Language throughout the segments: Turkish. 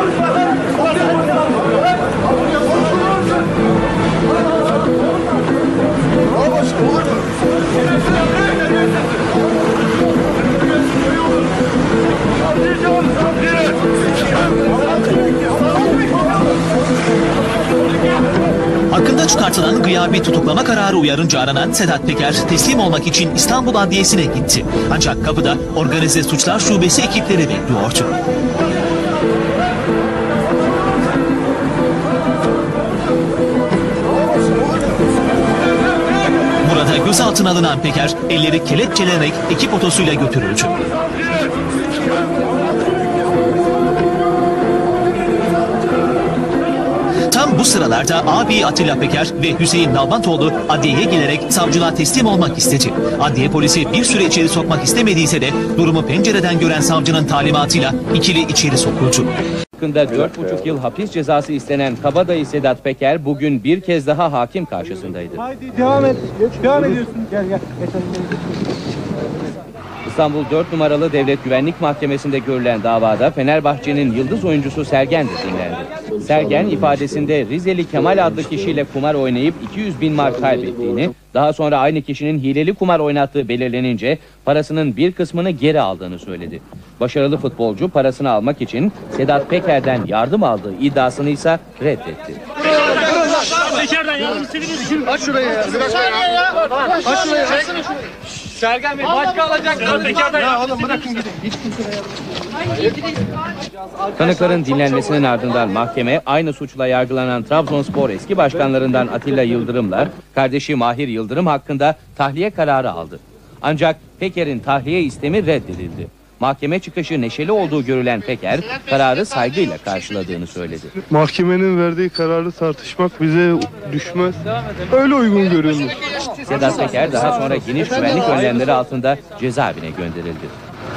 Hakkında çıkartılan gıyabi tutuklama kararı uyarınca aranan Sedat Peker teslim olmak için İstanbul Adliyesi'ne gitti. Ancak kapıda Organize Suçlar Şubesi ekipleri bekliyordu. Burada gözaltına alınan Peker elleri kelepçelenerek ekip otosuyla götürüldü. Tam bu sıralarda abi Atilla Peker ve Hüseyin Nalbantoğlu adliyeye gelerek savcılığa teslim olmak istedi. Adliye polisi bir süre içeri sokmak istemediyse de durumu pencereden gören savcının talimatıyla ikili içeri sokuldu. Hakkında 4,5 yıl hapis cezası istenen kabadayı Sedat Peker bugün bir kez daha hakim karşısındaydı. Haydi devam et. Devam ediyorsun. Gel. İstanbul 4 numaralı Devlet Güvenlik Mahkemesi'nde görülen davada Fenerbahçe'nin yıldız oyuncusu Sergen de dinlendi. Sergen ifadesinde Rizeli Kemal adlı kişiyle kumar oynayıp 200.000 mark kaybettiğini, daha sonra aynı kişinin hileli kumar oynattığı belirlenince parasının bir kısmını geri aldığını söyledi. Başarılı futbolcu parasını almak için Sedat Peker'den yardım aldığı iddiasını ise reddetti. Aç şurayı ya. Aç şurayı. Sergen Bey başka alacak. Ya oğlum bırakın gidin. Hiç kimse. Tanıkların dinlenmesinin ardından mahkeme aynı suçla yargılanan Trabzonspor eski başkanlarından Atilla Yıldırım'la kardeşi Mahir Yıldırım hakkında tahliye kararı aldı. Ancak Peker'in tahliye istemi reddedildi. Mahkeme çıkışı neşeli olduğu görülen Peker, kararı saygıyla karşıladığını söyledi. Mahkemenin verdiği kararı tartışmak bize düşmez. Öyle uygun görüyoruz. Sedat Peker daha sonra geniş güvenlik önlemleri altında cezaevine gönderildi.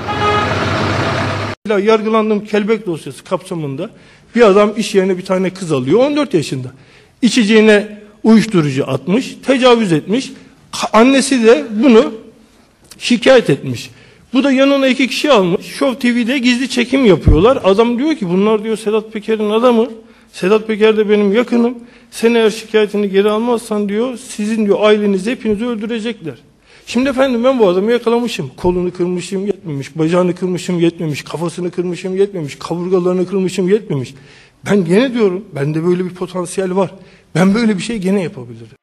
Yargılandığım kelebek dosyası kapsamında bir adam iş yerine bir tane kız alıyor 14 yaşında. İçeceğine uyuşturucu atmış, tecavüz etmiş. Annesi de bunu şikayet etmiş. Bu da yanına 2 kişi almış. Show TV'de gizli çekim yapıyorlar. Adam diyor ki bunlar diyor Sedat Peker'in adamı. Sedat Peker de benim yakınım. Sen eğer şikayetini geri almazsan diyor sizin diyor ailenizi hepinizi öldürecekler. Şimdi efendim ben bu adamı yakalamışım. Kolunu kırmışım yetmemiş. Bacağını kırmışım yetmemiş. Kafasını kırmışım yetmemiş. Kaburgalarını kırmışım yetmemiş. Ben gene diyorum bende böyle bir potansiyel var. Ben böyle bir şey gene yapabilirim.